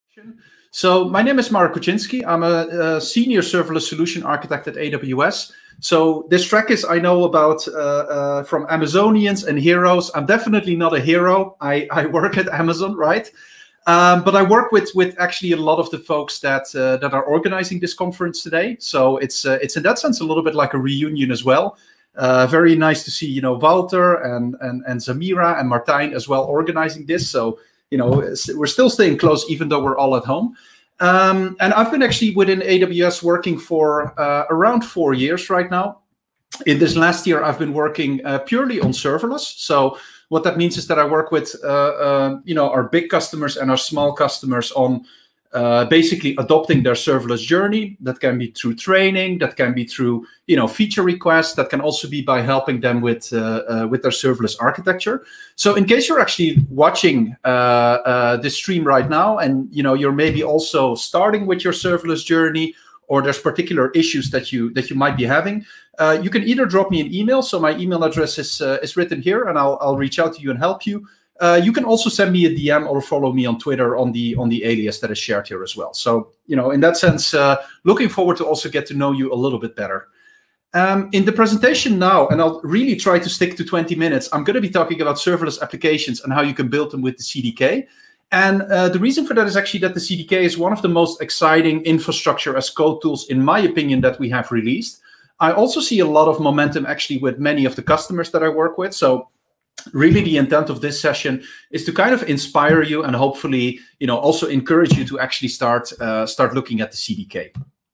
So my name is Marek Kuczynski. I'm a senior serverless solution architect at AWS. So this track is I know about from Amazonians and heroes. I'm definitely not a hero. I work at Amazon, right? But I work with actually a lot of the folks that are organizing this conference today. So it's in that sense a little bit like a reunion as well. Very nice to see Walter and Zamira and Martijn as well organizing this. So we're still staying close even though we're all at home. And I've been actually within AWS working for around 4 years right now. In this last year, I've been working purely on serverless. So what that means is that I work with our big customers and our small customers on basically adopting their serverless journey. That can be through training, that can be through feature requests, that can also be by helping them with their serverless architecture. So in case you're actually watching this stream right now, and you're maybe also starting with your serverless journey, or there's particular issues that you might be having, you can either drop me an email. So my email address is written here, and I'll reach out to you and help you. You can also send me a DM or follow me on Twitter on the alias that is shared here as well. So, in that sense, looking forward to also get to know you a little bit better. In the presentation now, and I'll really try to stick to 20 minutes, I'm going to be talking about serverless applications and how you can build them with the CDK. And the reason for that is actually that the CDK is one of the most exciting infrastructure as code tools, in my opinion, that we have released. I also see a lot of momentum actually with many of the customers that I work with. So really the intent of this session is to kind of inspire you and hopefully, also encourage you to actually start looking at the CDK.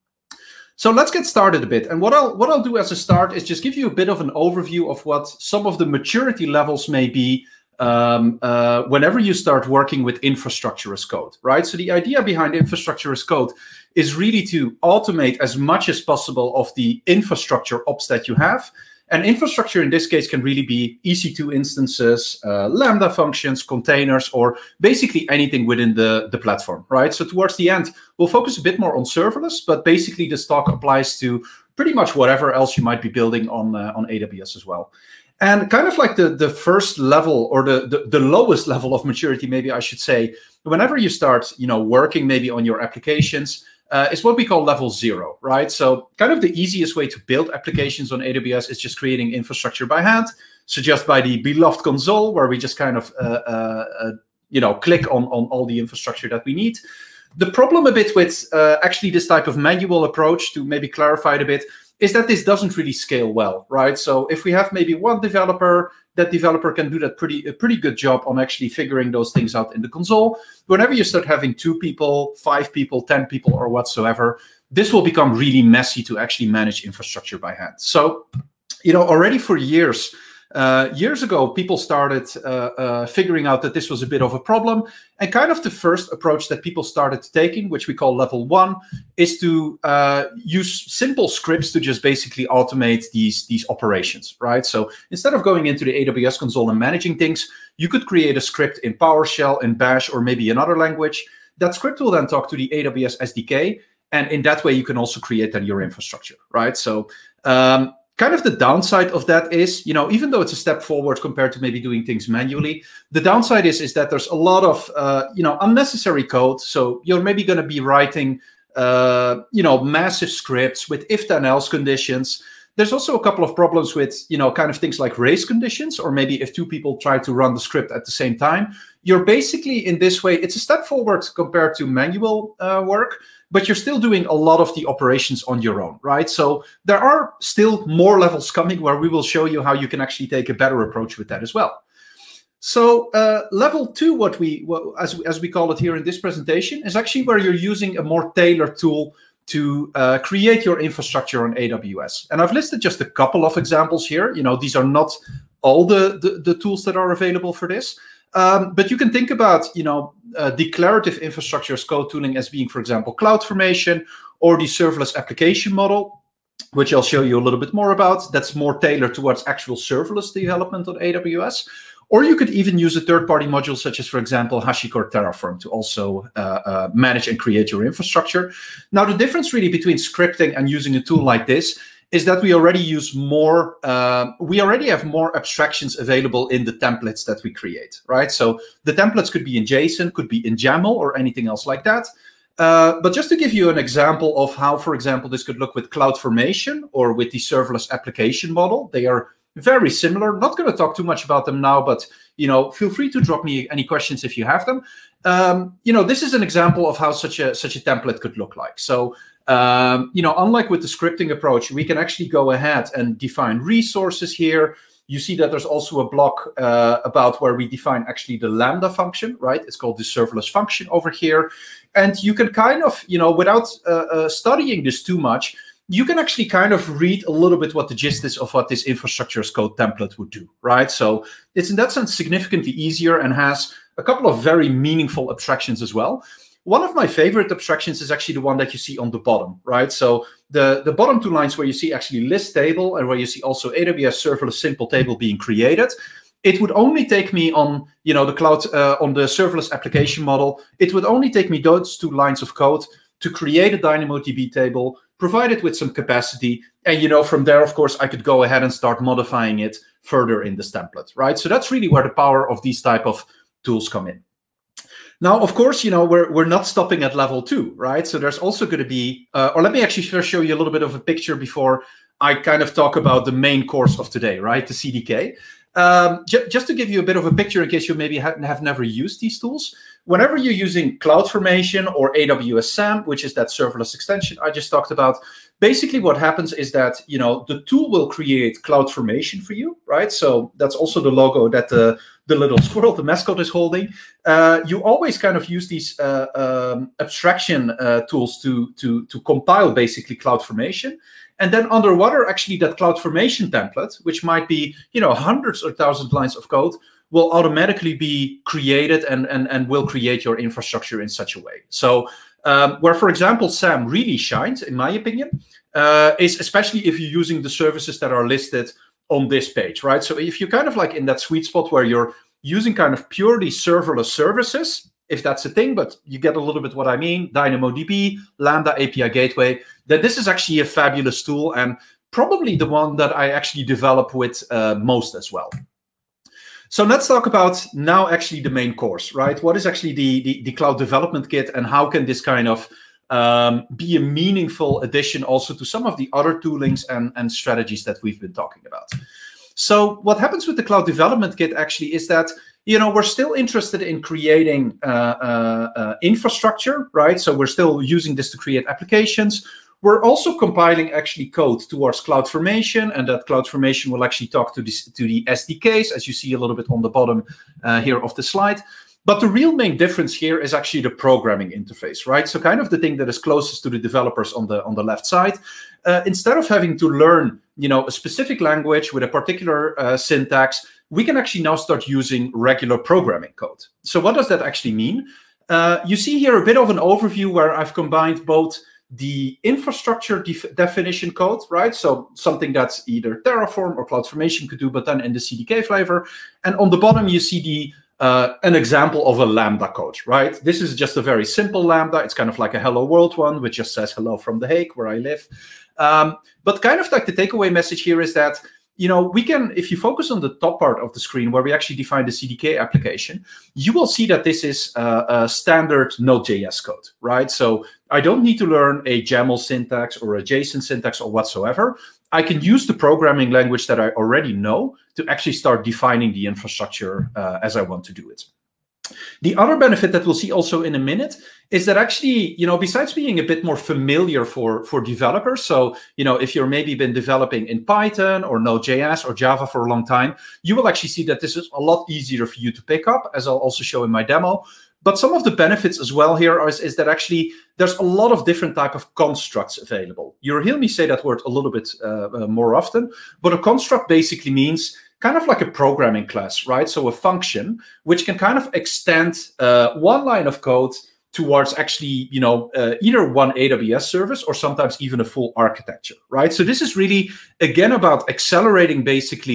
So let's get started a bit. And what I'll do as a start is just give you a bit of an overview of what some of the maturity levels may be whenever you start working with infrastructure as code, right? So the idea behind infrastructure as code is really to automate as much as possible of the infrastructure ops that you have. And infrastructure in this case can really be EC2 instances, Lambda functions, containers, or basically anything within the platform, right? So towards the end, we'll focus a bit more on serverless, but basically this talk applies to pretty much whatever else you might be building on AWS as well. And kind of like the first level, or the lowest level of maturity, maybe I should say, whenever you start, working maybe on your applications, is what we call level 0, right? So kind of the easiest way to build applications on AWS is just creating infrastructure by hand. So just by the beloved console, where we just kind of, click on all the infrastructure that we need. The problem a bit with actually this type of manual approach, to maybe clarify it a bit, is that this doesn't really scale well, right? So if we have maybe one developer, that developer can do that a pretty good job on actually figuring those things out in the console. Whenever you start having 2 people, 5 people, 10 people, or whatsoever, this will become really messy to actually manage infrastructure by hand. So, already for years ago, people started figuring out that this was a bit of a problem. And kind of the first approach that people started taking, which we call level 1, is to use simple scripts to just basically automate these operations, right? So instead of going into the AWS console and managing things, you could create a script in PowerShell, in Bash, or maybe another language. That script will then talk to the AWS SDK. And in that way, you can also create then your infrastructure, right? So kind of the downside of that is, even though it's a step forward compared to maybe doing things manually, the downside is that there's a lot of, unnecessary code. So you're maybe going to be writing, massive scripts with if then else conditions. There's also a couple of problems with, kind of things like race conditions, or maybe if 2 people try to run the script at the same time. You're basically in this way, it's a step forward compared to manual work, but you're still doing a lot of the operations on your own, right? So there are still more levels coming where we will show you how you can actually take a better approach with that as well. So level 2, as we call it here in this presentation, is actually where you're using a more tailored tool to create your infrastructure on AWS. And I've listed just a couple of examples here. These are not all the tools that are available for this. But you can think about, declarative infrastructure as code tooling as being, for example, CloudFormation, or the serverless application model, which I'll show you a little bit more about. That's more tailored towards actual serverless development on AWS. Or you could even use a third-party module such as, for example, HashiCorp Terraform to also manage and create your infrastructure. Now, the difference really between scripting and using a tool like this is that we already use more, we already have more abstractions available in the templates that we create, right? So the templates could be in JSON, could be in YAML or anything else like that. But just to give you an example of how, for example, this could look with CloudFormation or with the serverless application model, they are very similar. Not going to talk too much about them now, but feel free to drop me any questions if you have them. This is an example of how such a template could look like. So, unlike with the scripting approach, we can actually go ahead and define resources here. You see that there's also a block about where we define actually the Lambda function, right? It's called the serverless function over here. And you can kind of, without studying this too much, you can actually kind of read a little bit what the gist is of what this infrastructure as code template would do, right? So it's in that sense significantly easier and has a couple of very meaningful abstractions as well. One of my favorite abstractions is actually the one that you see on the bottom, right? So the bottom two lines where you see actually list table and where you see also AWS serverless simple table being created. It would only take me on, the cloud, on the serverless application model. It would only take me those 2 lines of code to create a DynamoDB table, provide it with some capacity. And, from there, of course, I could go ahead and start modifying it further in this template, right? So that's really where the power of these type of tools come in. Now, of course, we're not stopping at level 2, right? So there's also going to be, or let me actually first show you a little bit of a picture before I kind of talk about the main course of today, right? The CDK. Just to give you a bit of a picture in case you maybe have never used these tools. Whenever you're using CloudFormation or AWS SAM, which is that serverless extension I just talked about, basically what happens is that, the tool will create CloudFormation for you, right? So that's also the logo that the little squirrel, the mascot, is holding. You always kind of use these abstraction tools to compile basically CloudFormation. And then underwater, actually, that CloudFormation template, which might be, hundreds or thousands lines of code, will automatically be created and will create your infrastructure in such a way. So where, for example, SAM really shines, in my opinion, is especially if you're using the services that are listed on this page, right? So if you're kind of like in that sweet spot where you're using kind of purely serverless services, if that's a thing, but you get a little bit what I mean, DynamoDB, Lambda API Gateway, then this is actually a fabulous tool and probably the one that I actually develop with most as well. So let's talk about now actually the main course, right? What is actually the Cloud Development Kit and how can this kind of be a meaningful addition also to some of the other toolings and strategies that we've been talking about. So what happens with the Cloud Development Kit actually is that, we're still interested in creating infrastructure, right? So we're still using this to create applications. We're also compiling actually code towards CloudFormation, and that CloudFormation will actually talk to the SDKs, as you see a little bit on the bottom here of the slide. But the real main difference here is actually the programming interface, right? So kind of the thing that is closest to the developers on the left side. Instead of having to learn, a specific language with a particular syntax, we can actually now start using regular programming code. So what does that actually mean? You see here a bit of an overview where I've combined both the infrastructure definition code, right? So something that's either Terraform or CloudFormation could do, but then in the CDK flavor. And on the bottom, you see an example of a Lambda code, right? This is just a very simple Lambda. It's kind of like a hello world one, which just says hello from The Hague, where I live. But kind of like the takeaway message here is that, we can, if you focus on the top part of the screen where we actually define the CDK application, you will see that this is a standard Node.js code, right? So I don't need to learn a YAML syntax or a JSON syntax or whatsoever. I can use the programming language that I already know to actually start defining the infrastructure as I want to do it. The other benefit that we'll see also in a minute is that actually, besides being a bit more familiar for developers, so, if you're maybe been developing in Python or Node.js or Java for a long time, you will actually see that this is a lot easier for you to pick up, as I'll also show in my demo. But some of the benefits as well here is that actually there's a lot of different type of constructs available. You'll hear me say that word a little bit more often, but a construct basically means kind of like a programming class, right? So a function which can kind of extend one line of code towards actually, either one AWS service or sometimes even a full architecture, right? So this is really, again, about accelerating basically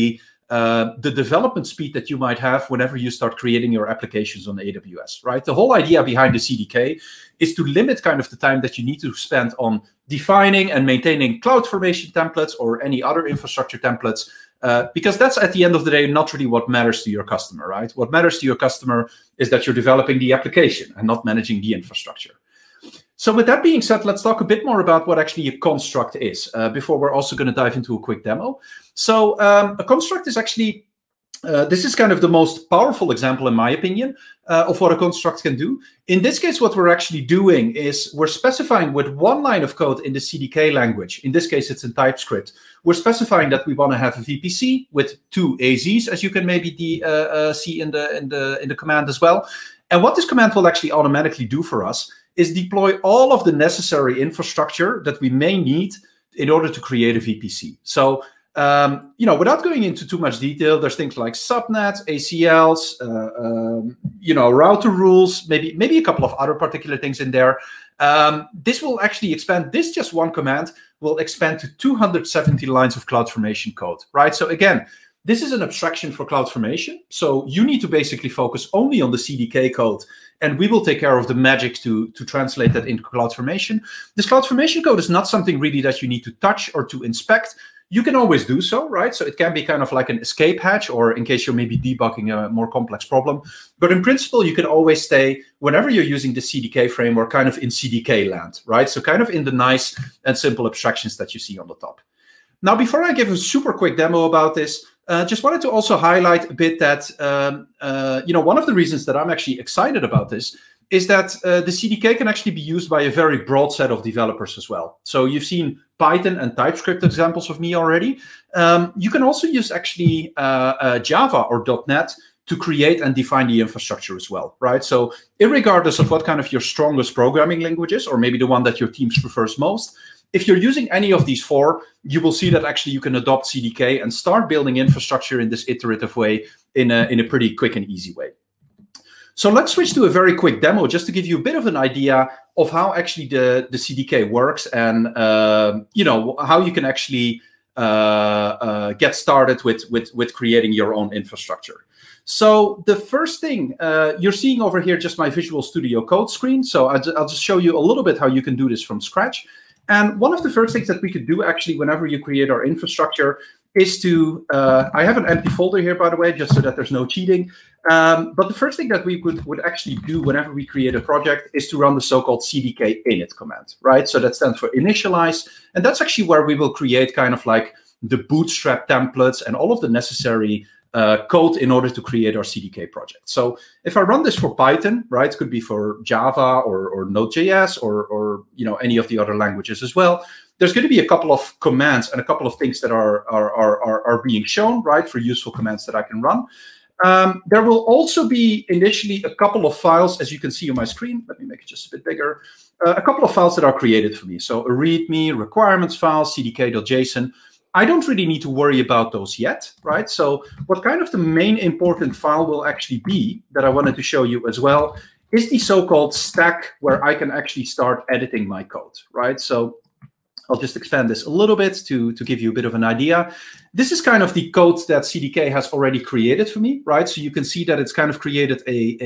the development speed that you might have whenever you start creating your applications on AWS, right? The whole idea behind the CDK is to limit kind of the time that you need to spend on defining and maintaining CloudFormation templates or any other infrastructure templates, because that's at the end of the day not really what matters to your customer, right? What matters to your customer is that you're developing the application and not managing the infrastructure. So with that being said, let's talk a bit more about what actually a construct is, before we're also going to dive into a quick demo. So a construct is actually, this is kind of the most powerful example, in my opinion, of what a construct can do. In this case, what we're actually doing is we're specifying with one line of code in the CDK language. In this case, it's in TypeScript. We're specifying that we want to have a VPC with 2 AZs, as you can maybe see in the command as well. And what this command will actually automatically do for us is deploy all of the necessary infrastructure that we may need in order to create a VPC. So, you know, without going into too much detail, there's things like subnets, ACLs, you know, router rules, maybe a couple of other particular things in there. This will actually expand, this just one command will expand to 270 lines of CloudFormation code, right? So again, this is an abstraction for CloudFormation. So you need to basically focus only on the CDK code, and we will take care of the magic to translate that into CloudFormation. This CloudFormation code is not something really that you need to touch or to inspect. You can always do so, right? So it can be kind of like an escape hatch, or in case you're maybe debugging a more complex problem. But in principle, you can always stay, whenever you're using the CDK framework, kind of in CDK land, right? So kind of in the nice and simple abstractions that you see on the top. Now, before I give a super quick demo about this, just wanted to also highlight a bit that, you know, one of the reasons that I'm actually excited about this is that the CDK can actually be used by a very broad set of developers as well. So you've seen Python and TypeScript examples of me already. You can also use actually Java or .NET to create and define the infrastructure as well, right? So irregardless of what kind of your strongest programming language is, or maybe the one that your team prefers most, if you're using any of these 4, you will see that actually you can adopt CDK and start building infrastructure in this iterative way in a pretty quick and easy way. So let's switch to a very quick demo just to give you a bit of an idea of how actually the CDK works and you know, how you can actually get started with creating your own infrastructure. So the first thing you're seeing over here, just my Visual Studio Code screen. So I'll just show you a little bit how you can do this from scratch. And one of the first things that we could do actually whenever you create our infrastructure is to, I have an empty folder here, by the way, just so that there's no cheating. But the first thing that we would actually do whenever we create a project is to run the so-called CDK init command, right? So that stands for initialize. And that's actually where we will create kind of like the bootstrap templates and all of the necessary code in order to create our CDK project. So if I run this for Python, right, it could be for Java or Node.js or you know, any of the other languages as well. There's going to be a couple of commands and a couple of things that are being shown, right, for useful commands that I can run. There will also be initially a couple of files, as you can see on my screen. Let me make it just a bit bigger. A couple of files that are created for me. So a README, requirements file, cdk.json. I don't really need to worry about those yet, right? So what kind of the main important file will actually be that I wanted to show you as well is the so-called stack where I can actually start editing my code, right? So I'll just expand this a little bit to give you a bit of an idea. This is kind of the code that CDK has already created for me, right? So you can see that it's kind of created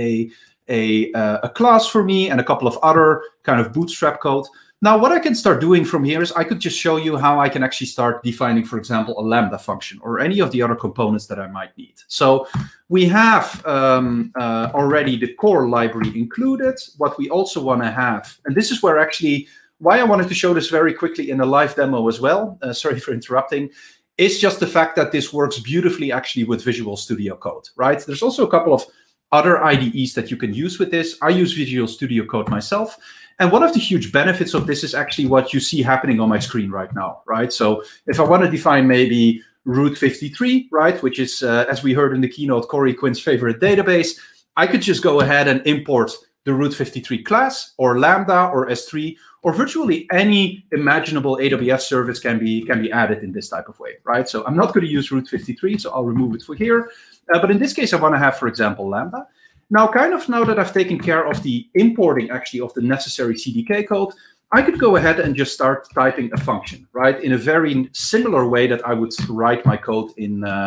a class for me and a couple of other kind of bootstrap code. Now, what I can start doing from here is I could just show you how I can actually start defining, for example, a Lambda function or any of the other components that I might need. So we have already the core library included. What we also want to have, and this is where actually why I wanted to show this very quickly in a live demo as well, sorry for interrupting, is just the fact that this works beautifully actually with Visual Studio Code, right? There's also a couple of other IDEs that you can use with this. I use Visual Studio Code myself. And one of the huge benefits of this is actually what you see happening on my screen right now, right? So if I want to define maybe Route 53, right, which is, as we heard in the keynote, Corey Quinn's favorite database, I could just go ahead and import the Route 53 class or Lambda or S3 or virtually any imaginable AWS service can be added in this type of way, right? So I'm not going to use Route 53, so I'll remove it for here. But in this case, I want to have, for example, Lambda. Now, now that I've taken care of the importing actually of the necessary CDK code, I could go ahead and just start typing a function, right? In a very similar way that I would write my code in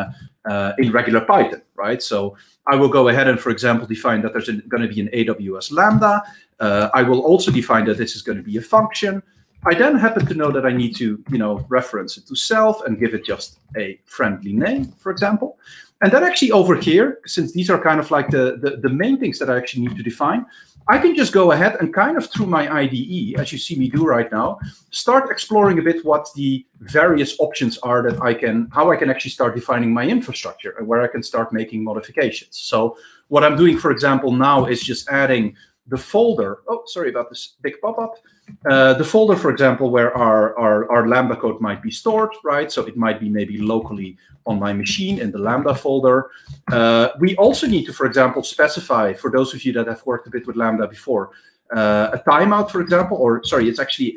in regular Python, right? So I will go ahead and, for example, define that there's going to be an AWS Lambda. I will also define that this is going to be a function. I then happen to know that I need to, reference it to self and give it just a friendly name, for example. And then actually over here, since these are kind of like the main things that I actually need to define, I can just go ahead and kind of through my IDE, as you see me do right now, start exploring a bit what the various options are that how I can actually start defining my infrastructure and where I can start making modifications. So what I'm doing, for example, now is just adding the folder. Oh, sorry about this big pop-up. The folder, for example, where our Lambda code might be stored, right? So it might be maybe locally on my machine in the Lambda folder. We also need to, for example, specify, for those of you that have worked a bit with Lambda before, a timeout, for example, or sorry, it's actually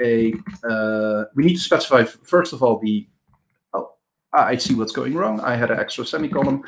we need to specify, first of all, I see what's going wrong. I had an extra semicolon.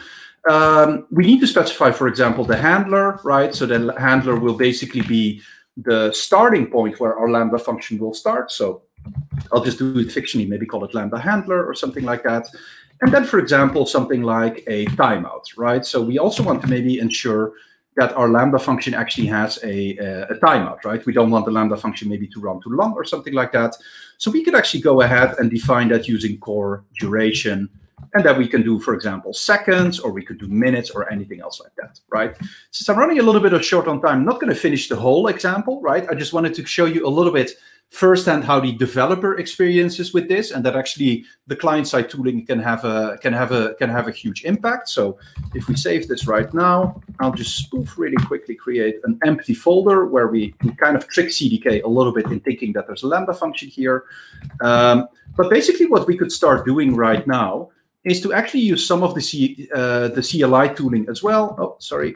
We need to specify, for example, the handler, right? So the handler will basically be the starting point where our Lambda function will start. So I'll just do it fictionally, maybe call it Lambda handler or something like that. And then, for example, something like a timeout, right? So we also want to maybe ensure that our Lambda function actually has a timeout, right? We don't want the Lambda function maybe to run too long or something like that. So we could actually go ahead and define that using core duration. And then we can do, for example, seconds, or we could do minutes or anything else like that, right? Since I'm running a little bit short on time, I'm not going to finish the whole example, right? I just wanted to show you a little bit firsthand how the developer experiences with this, and that actually the client-side tooling can have a huge impact. So if we save this right now, I'll just spoof really quickly, create an empty folder where we kind of trick CDK a little bit in thinking that there's a Lambda function here. But basically what we could start doing right now is to actually use some of the CLI tooling as well. Oh, sorry.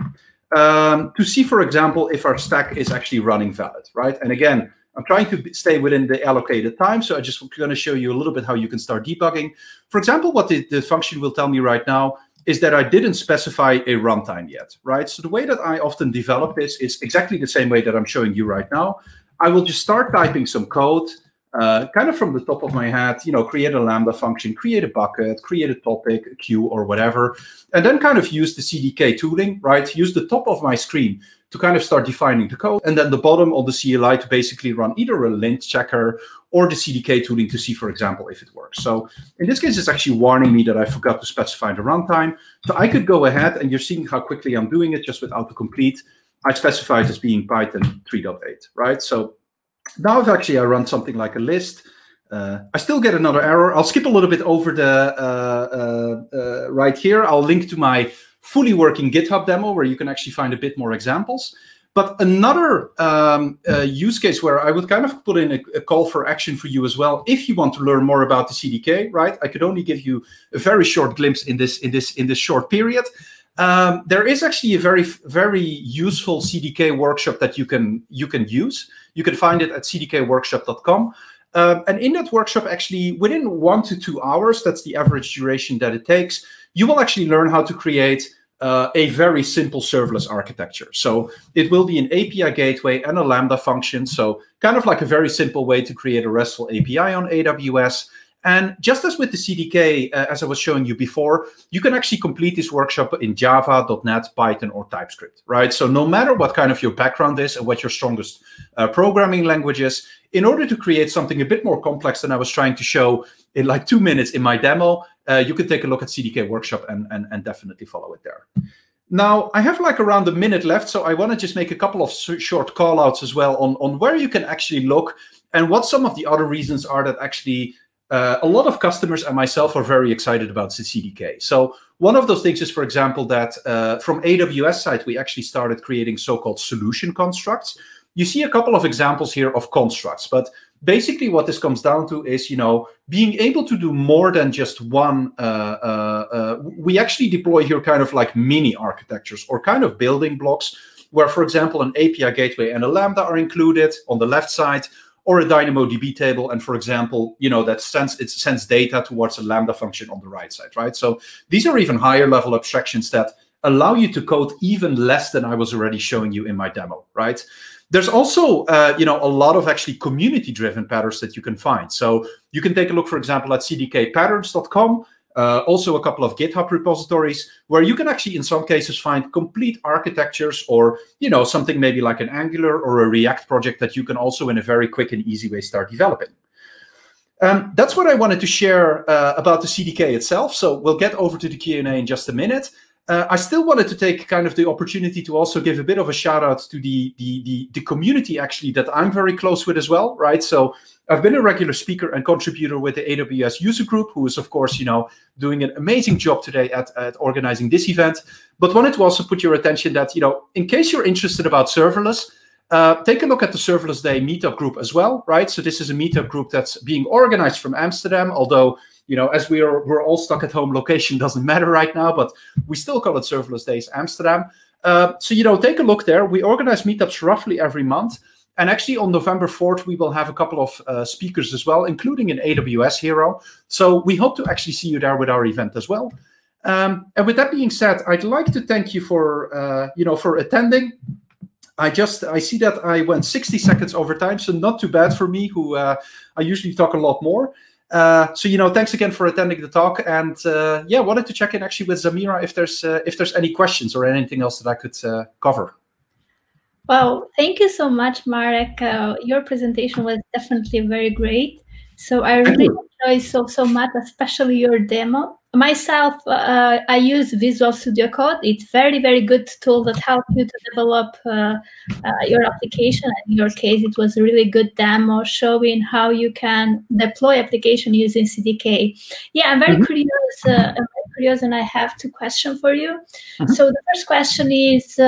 To see, for example, if our stack is actually running valid, right? And again, I'm trying to stay within the allocated time, so I just going to show you a little bit how you can start debugging. For example, what the function will tell me right now is that I didn't specify a runtime yet, right? So the way that I often develop this is exactly the same way that I'm showing you right now. I will just start typing some code, kind of from the top of my head, create a Lambda function, create a bucket, create a topic, a queue, or whatever, and then kind of use the CDK tooling, right? Use the top of my screen to kind of start defining the code, and then the bottom of the CLI to basically run either a lint checker or the CDK tooling to see, for example, if it works. So in this case, it's actually warning me that I forgot to specify the runtime. So I could go ahead, and you're seeing how quickly I'm doing it just with autocomplete. I specified as being Python 3.8, right? So now if actually I run something like a list, I still get another error. I'll skip a little bit over the right here. I'll link to my fully working GitHub demo where you can actually find a bit more examples. But another use case where I would kind of put in a call for action for you as well, if you want to learn more about the CDK, right? I could only give you a very short glimpse in this short period. There is actually a very useful CDK workshop that you can use. You can find it at cdkworkshop.com. And in that workshop, actually, within 1 to 2 hours, that's the average duration that it takes, you will actually learn how to create a very simple serverless architecture. So it will be an API gateway and a Lambda function. So kind of like a very simple way to create a RESTful API on AWS. And just as with the CDK, as I was showing you before, you can actually complete this workshop in Java, .NET, Python, or TypeScript, right? So no matter what kind of your background is and what your strongest programming language is, in order to create something a bit more complex than I was trying to show in like 2 minutes in my demo, you can take a look at CDK Workshop and definitely follow it there. Now, I have like around a minute left, so I want to just make a couple of short call-outs as well on where you can actually look and what some of the other reasons are that actually a lot of customers and myself are very excited about the CDK. So one of those things is, for example, that from AWS side, we actually started creating so-called solution constructs. You see a couple of examples here of constructs, but basically what this comes down to is, being able to do more than just one. We actually deploy here kind of like mini architectures or kind of building blocks where, for example, an API gateway and a Lambda are included on the left side, or a DynamoDB table, and for example, that sends data towards a Lambda function on the right side, right? So these are even higher level abstractions that allow you to code even less than I was already showing you in my demo, right? There's also, a lot of actually community-driven patterns that you can find. So you can take a look, for example, at cdkpatterns.com. Also a couple of GitHub repositories where you can actually, in some cases, find complete architectures or, you know, something maybe like an Angular or a React project that you can also in a very quick and easy way start developing. That's what I wanted to share about the CDK itself. So we'll get over to the Q&A in just a minute. I still wanted to take kind of the opportunity to also give a bit of a shout out to the community actually that I'm very close with as well, right? So I've been a regular speaker and contributor with the AWS user group, who is of course, you know, doing an amazing job today at organizing this event, but wanted to also put your attention that, you know, in case you're interested about serverless, take a look at the Serverless Day meetup group as well, right? So this is a meetup group that's being organized from Amsterdam, although, you know, as we're all stuck at home, location doesn't matter right now, but we still call it Serverless Days Amsterdam. So, you know, take a look there. We organize meetups roughly every month. And actually on November 4th, we will have a couple of speakers as well, including an AWS hero. So we hope to actually see you there with our event as well. And with that being said, I'd like to thank you for, you know, for attending. I see that I went 60 seconds over time, so not too bad for me, who I usually talk a lot more. So, you know, thanks again for attending the talk. And yeah, wanted to check in actually with Zamira if there's any questions or anything else that I could cover. Well, thank you so much, Marek. Your presentation was definitely very great. So I really enjoyed so much, especially your demo. Myself, I use Visual Studio Code. It's very good tool that helps you to develop your application. In your case, it was a really good demo showing how you can deploy application using CDK. Yeah, I'm very curious, and I have two questions for you. So the first question is,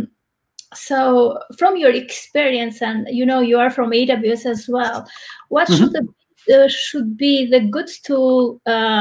so from your experience, and you know you are from AWS as well, what should be the good tool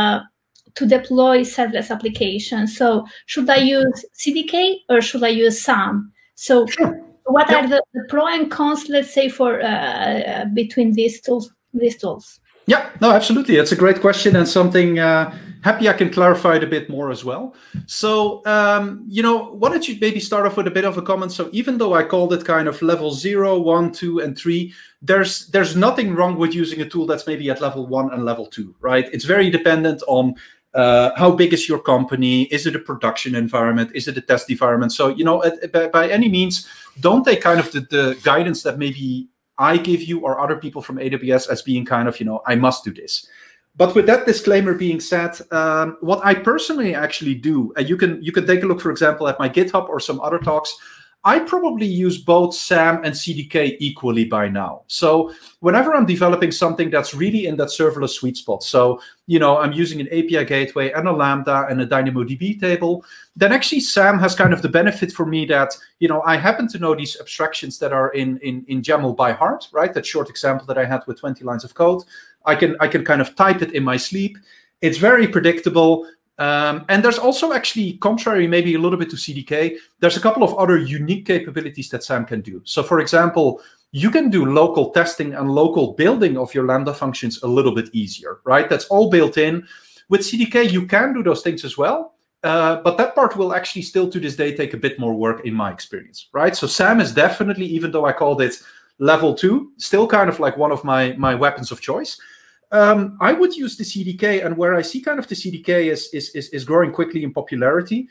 to deploy serverless applications? So should I use CDK or should I use SAM? So what are the pro and cons, let's say, for between these tools? Yeah, no, absolutely. It's a great question and something happy I can clarify it a bit more as well. So, you know, why don't you maybe start off with a bit of a comment? So even though I called it kind of level 0, 1, 2, and 3, there's nothing wrong with using a tool that's maybe at level 1 and level 2, right? It's very dependent on how big is your company? Is it a production environment? Is it a test environment? So, you know, by any means, don't take kind of the guidance that maybe I give you or other people from AWS as being kind of, you know, I must do this. But with that disclaimer being said, what I personally actually do, and you can take a look, for example, at my GitHub or some other talks, I probably use both SAM and CDK equally by now. So whenever I'm developing something that's really in that serverless sweet spot, so, you know, I'm using an API gateway and a Lambda and a DynamoDB table, then actually SAM has kind of the benefit for me that, you know, I happen to know these abstractions that are in YAML by heart, right? That short example that I had with 20 lines of code. I can kind of type it in my sleep. It's very predictable. And there's also actually, contrary maybe a little bit to CDK, there's a couple of other unique capabilities that SAM can do. So for example, you can do local testing and local building of your Lambda functions a little bit easier, right? That's all built in. With CDK, you can do those things as well. But that part will actually still to this day take a bit more work in my experience, right? So SAM is definitely, even though I called it level 2, still kind of like one of my weapons of choice. I would use the CDK, and where I see kind of the CDK is growing quickly in popularity,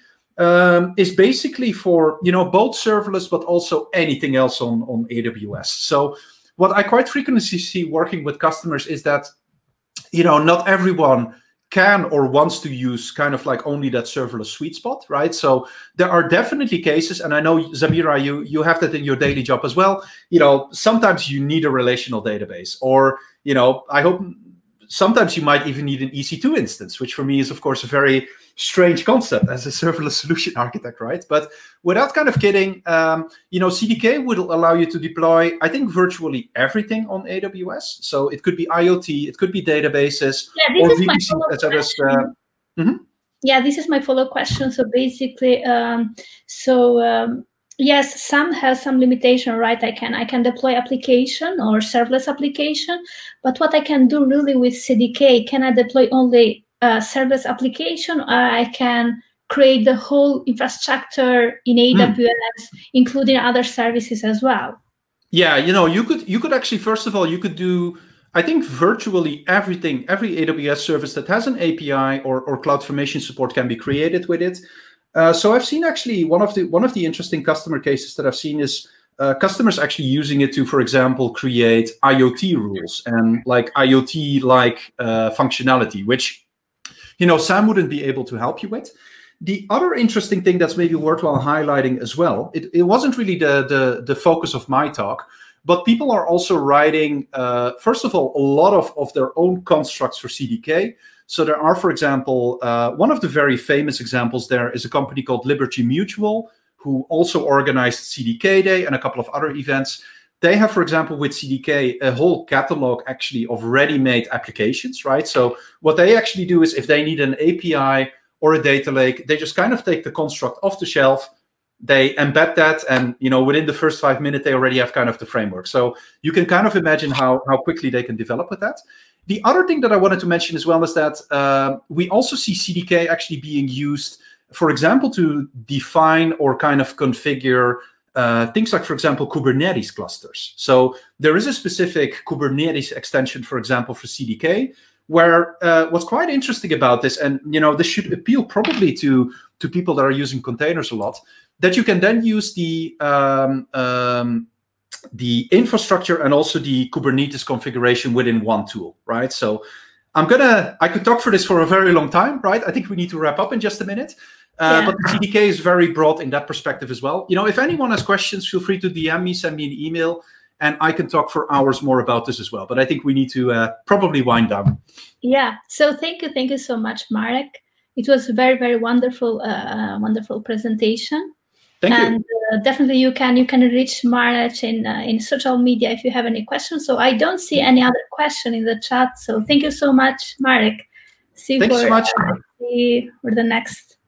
is basically for, you know, both serverless, but also anything else on AWS. So what I quite frequently see working with customers is that, you know, not everyone can or wants to use kind of like only that serverless sweet spot, right? So there are definitely cases, and I know, Zamira, you have that in your daily job as well. You know, sometimes you need a relational database, or, you know, I hope sometimes you might even need an EC2 instance, which for me is, of course, a very strange concept as a serverless solution architect, right? But without kind of kidding, you know, CDK would allow you to deploy, I think, virtually everything on AWS. So it could be IoT, it could be databases, yeah, or VPC, etc. Yeah, this is my follow-up question. So basically, yes, SAM has some limitation, right? I can deploy application or serverless application, but what I can do really with CDK, can I deploy only serverless application, or I can create the whole infrastructure in AWS, including other services as well? Yeah, you know, you could actually, first of all, you could do I think virtually everything, every AWS service that has an API or CloudFormation support can be created with it. So I've seen actually one of the interesting customer cases that I've seen is customers actually using it to, for example, create IoT rules and like IoT-like functionality, which, you know, SAM wouldn't be able to help you with. The other interesting thing that's maybe worthwhile highlighting as well, it wasn't really the focus of my talk, but people are also writing, first of all, a lot of their own constructs for CDK. So there are, for example, one of the very famous examples there is a company called Liberty Mutual, who also organized CDK Day and a couple of other events. They have, for example, with CDK, a whole catalog actually of ready-made applications, right? So what they actually do is if they need an API or a data lake, they just kind of take the construct off the shelf, they embed that, and you know, within the first 5 minutes, they already have kind of the framework. So you can kind of imagine how quickly they can develop with that. The other thing that I wanted to mention as well is that we also see CDK actually being used, for example, to define or kind of configure things like, for example, Kubernetes clusters. So there is a specific Kubernetes extension, for example, for CDK, where what's quite interesting about this, and you know, this should appeal probably to people that are using containers a lot, that you can then use the infrastructure and also the Kubernetes configuration within one tool, right? So I could talk for this for a very long time, right? I think we need to wrap up in just a minute. But the CDK is very broad in that perspective as well. You know, if anyone has questions, feel free to DM me, send me an email, and I can talk for hours more about this as well. But I think we need to probably wind down. Yeah. So thank you so much, Marek. It was a very, very wonderful, wonderful presentation. Thank you. And definitely you can reach Marek in social media if you have any questions. So I don't see any other question in the chat. So thank you so much, Marek. Thanks so much. See you for the next